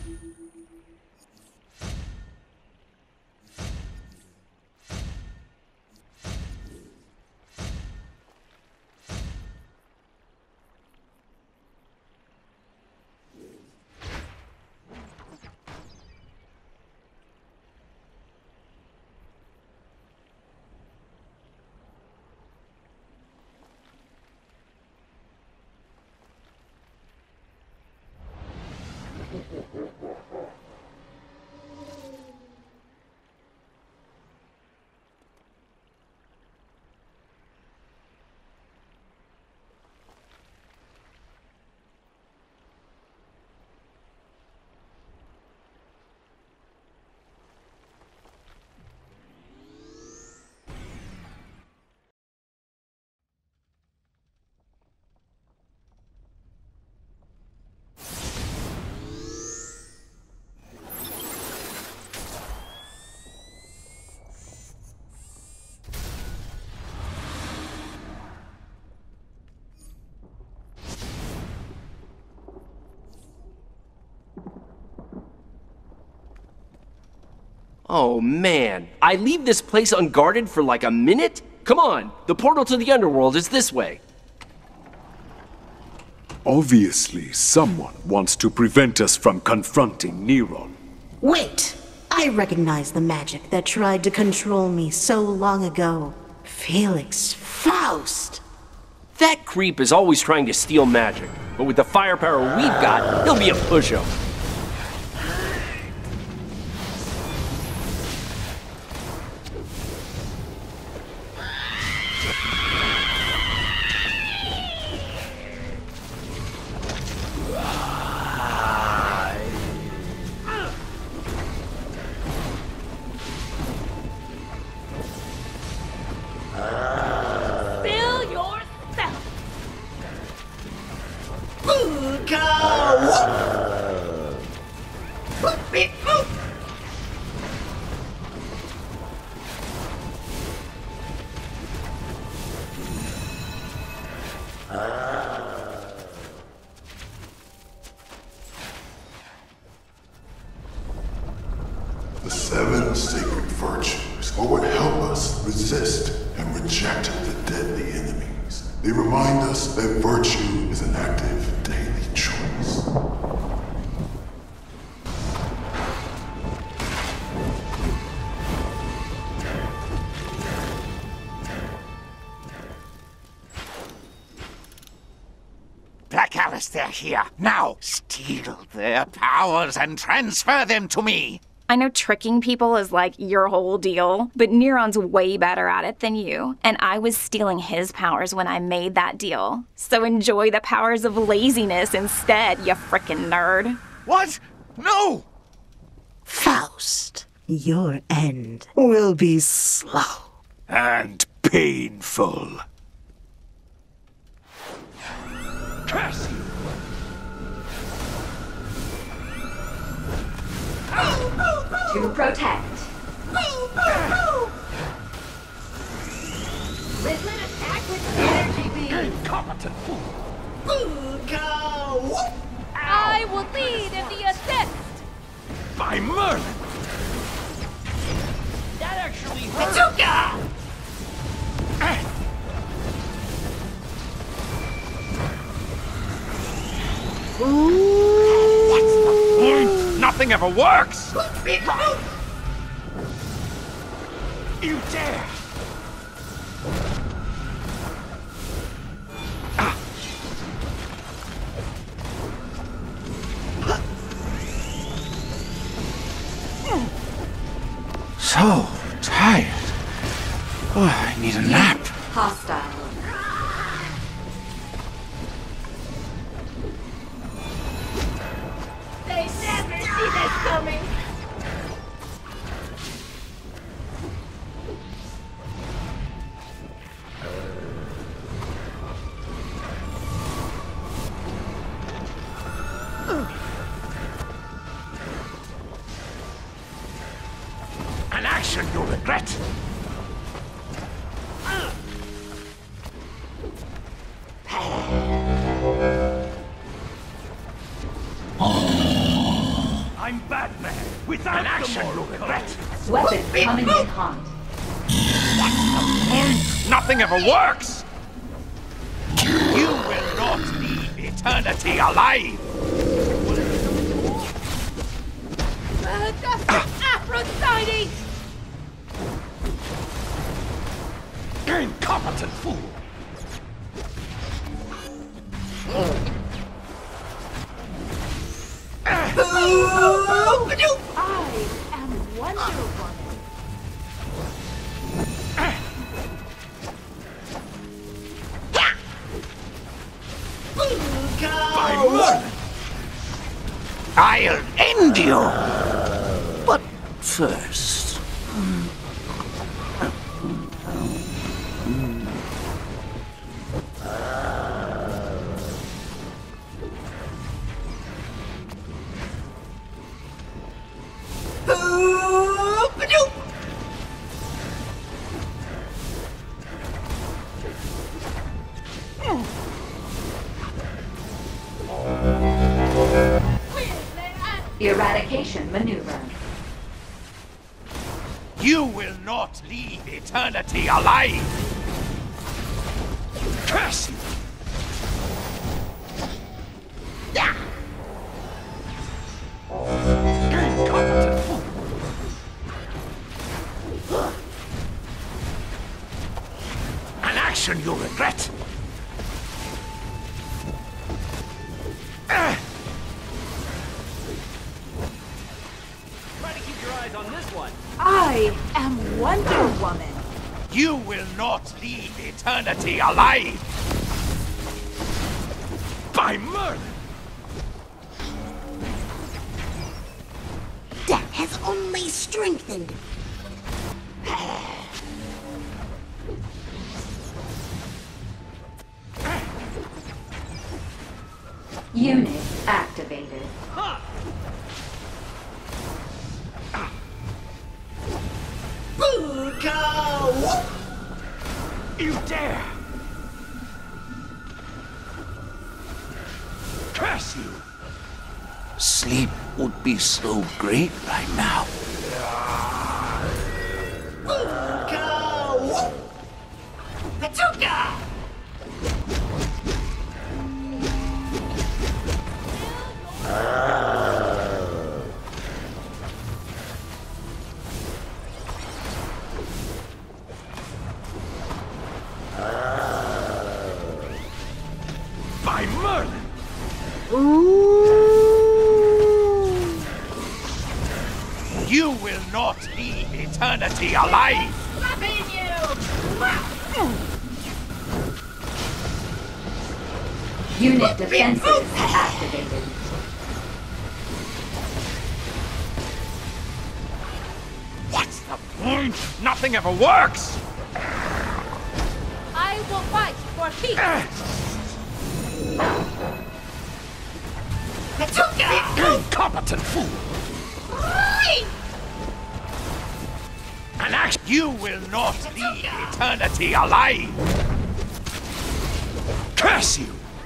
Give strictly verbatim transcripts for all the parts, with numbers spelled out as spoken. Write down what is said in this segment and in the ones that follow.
Oh man, I leave this place unguarded for like a minute? Come on, the portal to the underworld is this way. Obviously, someone wants to prevent us from confronting Neron. Wait! I recognize the magic that tried to control me so long ago. Felix Faust! That creep is always trying to steal magic, but with the firepower we've got, he'll be a pushover. The seven sacred virtues are what help us resist and reject the deadly enemies. They remind us that virtue is an active daily choice. Black Alistair here. Now, steal their powers and transfer them to me. I know tricking people is like your whole deal, but Neron's way better at it than you, and I was stealing his powers when I made that deal. So enjoy the powers of laziness instead, you frickin' nerd. What? No! Faust, your end will be slow. And painful. Curse you! To protect. Listen, attack with energy beam. Incompetent fool! I will lead in the assist. By Merlin! That actually hurt! What's the point? Nothing ever works! You dare! So tired. Oh, I need a nap. Hostile. They never see this coming. An action you'll regret. I I'm Batman, without an action you'll regret. Weapon coming in hot. Nothing ever works! You will not leave eternity alive! Uh, Aphrodite! Incompetent fool! I am Wonder Woman. I'll end you! But first... Eradication maneuver. You will not leave eternity alive! Curse you! Yeah. Incompetent fool! An action you'll regret! On this one. I am Wonder Woman. You will not leave eternity alive! By murder! Death has only strengthened. Unit activated. You dare! Curse you! Sleep would be so great right now. Patuka! By Merlin! You will not leave eternity alive! Unit defenses activated. What's the point? Nothing ever works! I will fight for peace. Incompetent fool! An act you will not leave eternity alive! Curse you!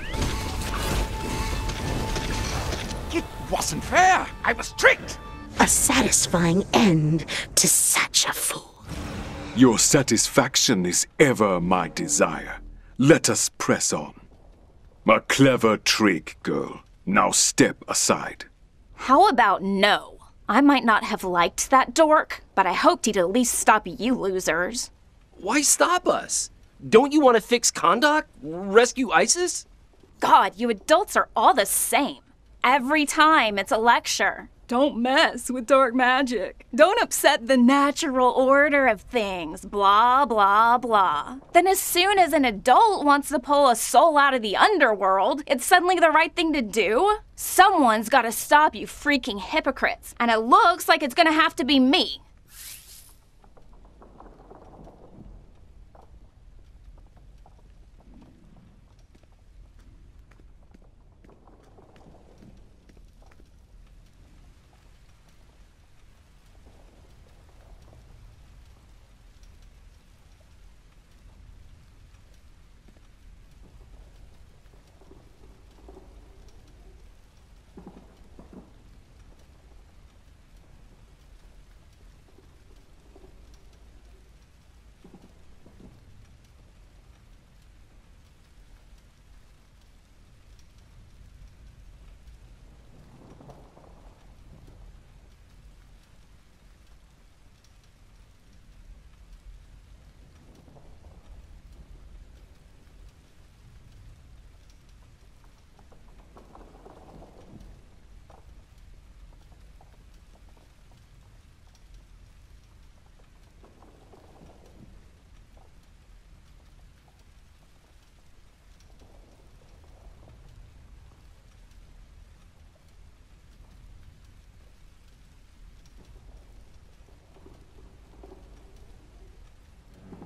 It wasn't fair! I was tricked! A satisfying end to such a fool. Your satisfaction is ever my desire. Let us press on. A clever trick, girl. Now step aside. How about no? I might not have liked that dork, but I hoped he'd at least stop you losers. Why stop us? Don't you want to fix Kahndaq? Rescue ISIS? God, you adults are all the same. Every time it's a lecture. Don't mess with dark magic. Don't upset the natural order of things. Blah, blah, blah. Then as soon as an adult wants to pull a soul out of the underworld, it's suddenly the right thing to do? Someone's gotta stop you freaking hypocrites. And it looks like it's gonna have to be me.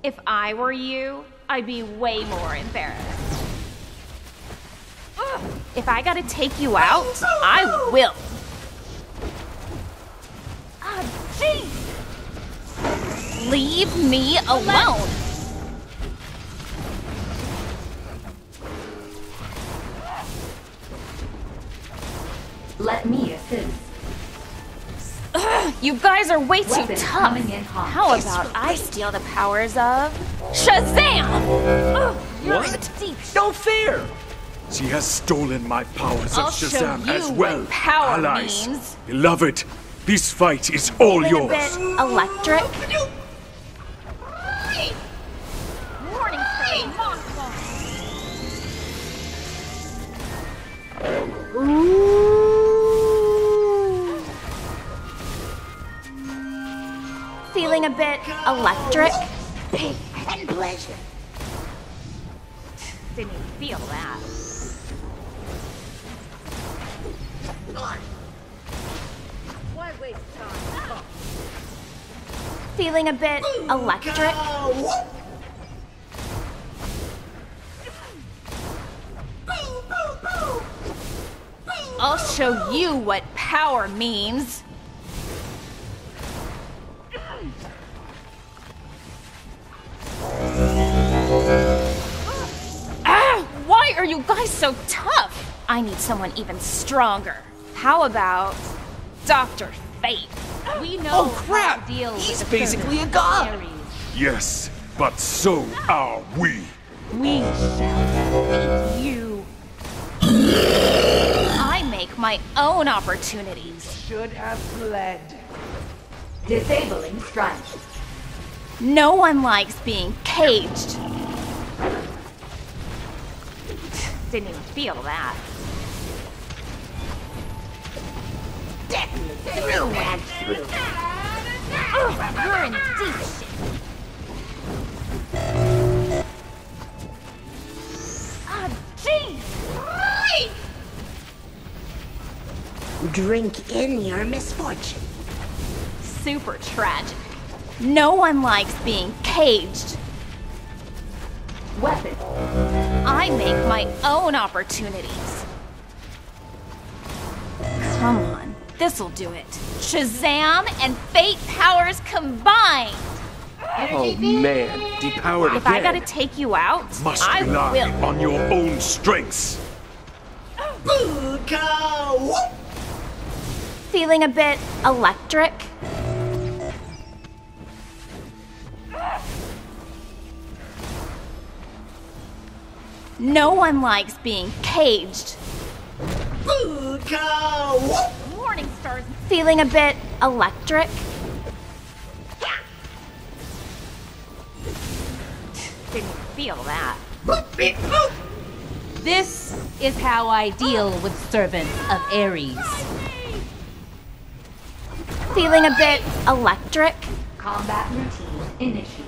If I were you, I'd be way more embarrassed. Ugh. If I gotta take you out, I will. Ah, jeez! Leave me alone! Let me assist. Ugh, you guys are way too Weapon tough. coming in hot. How about I steal the powers of Shazam? Ugh, you're in What? deep No fair! She has stolen my powers I'll of show Shazam you as what well. power Allies, means. beloved, this fight is all Feeling yours. a bit electric. Morning Star Monster. Feeling a bit electric. Pain and pleasure. Didn't even feel that. Why waste time? Feeling a bit electric. I'll show you what power means. Ah, why are you guys so tough? I need someone even stronger. How about Doctor Fate? We know Oh crap! how to deal He's with the basically a servants god! of Ares. Yes, but so are we. We shall defeat you. I make my own opportunities. Should have fled. Disabling strike. No one likes being caged. Didn't even feel that. Through and through. Ugh, you're in deep shit. Ah, jeez! Drink in your misfortune. Super tragic. No one likes being caged. Weapon. I make my own opportunities. Come on, this'll do it. Shazam and Fate powers combined. Oh man, depowered If I again. gotta take you out, Must I rely will. on your own strengths. Feeling a bit electric. No one likes being caged. Morning stars. Feeling a bit electric. Didn't feel that. This is how I deal with servants of Ares. Feeling a bit electric. Combat routine initiated.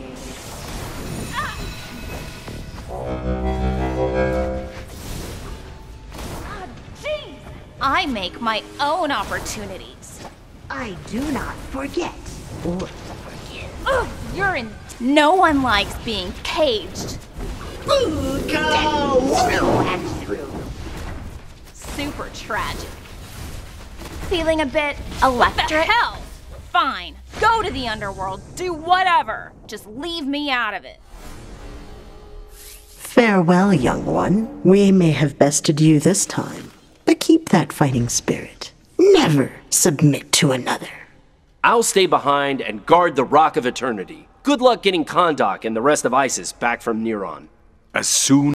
Ah, jeez. I make my own opportunities. I do not forget or forgive. Ugh, you're in. No one likes being caged. Through and through. Super tragic. Feeling a bit electric. What the hell? Fine. Go to the underworld. Do whatever. Just leave me out of it. Farewell, young one. We may have bested you this time, but keep that fighting spirit. Never submit to another. I'll stay behind and guard the Rock of Eternity. Good luck getting Kahndaq and the rest of ISIS back from Neron. As soon